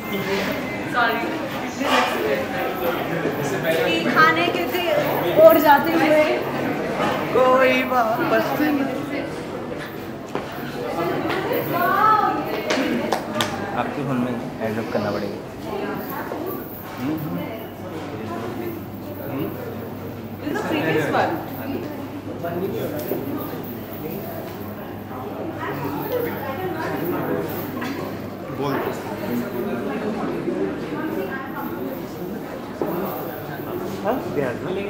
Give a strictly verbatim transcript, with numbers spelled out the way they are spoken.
खाने के थे और जाते हुए कोई वापस आपके फोन में एड्रॉप करना पड़ेगा। बोल हाँ बिहार में